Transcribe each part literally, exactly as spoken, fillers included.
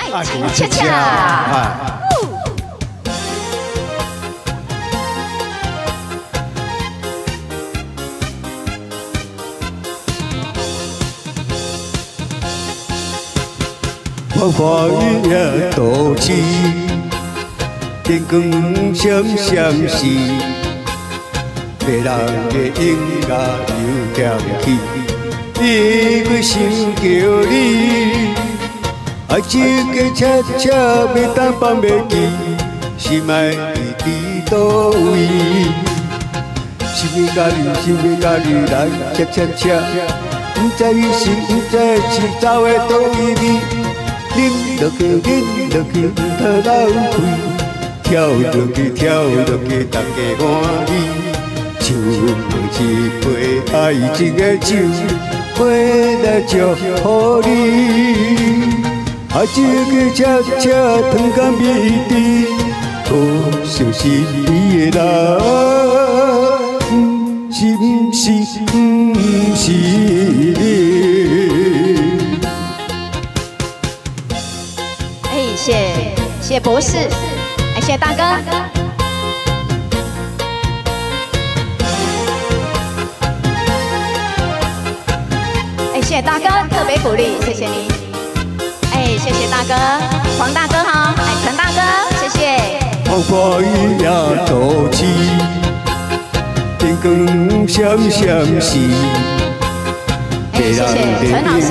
爱情恰恰。 花花雨也多情，天光闪闪时，迷人的音乐又响起，伊个心叫你，爱情个恰恰要当放袂记，心爱你伫倒位？心要甲你，心要甲你来恰恰恰，不知伊是不知是走的倒位味。 饮落去，饮落去，唔通浪费；跳落去，跳落去，大家欢喜。唱一杯爱情的酒，回来祝福你。爱情个恰恰糖甘蜜甜，可惜是你的人，是不是？不是你。 谢谢博士，哎，谢谢大哥。哎，谢谢大哥，特别鼓励，谢谢你。哎，谢谢大哥，黄大哥好，哎，陈大哥，谢谢。 花花雨也多情，天光闪闪时， 哎，谢谢陈老师。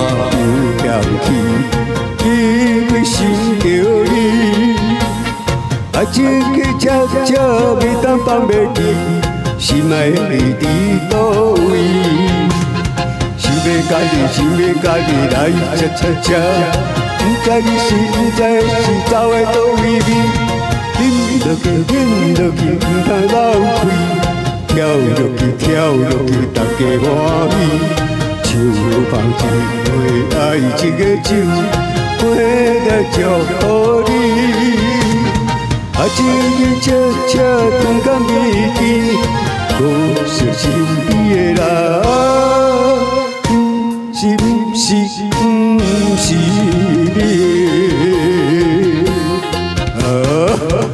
伊个心叫你，爱情个恰恰要当放袂记，心爱你伫倒位？想要甲你，想要甲你来恰恰恰，不知你是不知是走的倒位味？饮落去，饮落去，唔通浪费；跳落去，跳落去，大家欢喜。唱放一杯爱情的酒。 回来祝福你，爱情个恰恰糖甘蜜甜，可惜是你的人，是不是？不是你。啊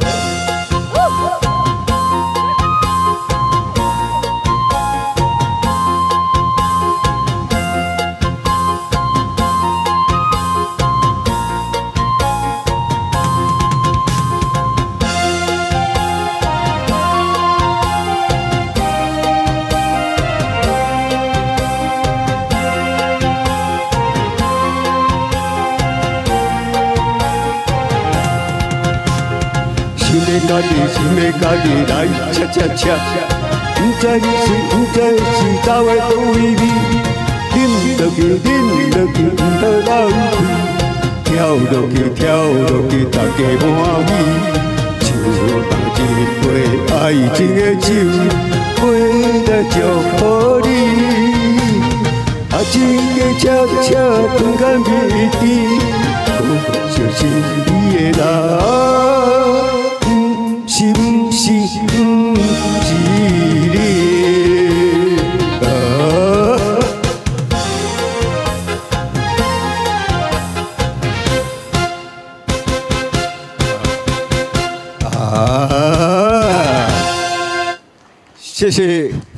心要甲你，心要甲你来恰恰恰，不知你是不知是走的倒位味？饮落去，饮落去，唔通浪费；跳落去，跳落去，大家欢喜。唱放一杯爱情的酒，回来祝福你。爱情个恰恰糖甘蜜甜，可惜是你的人。 是不是不是你？啊！啊！谢谢。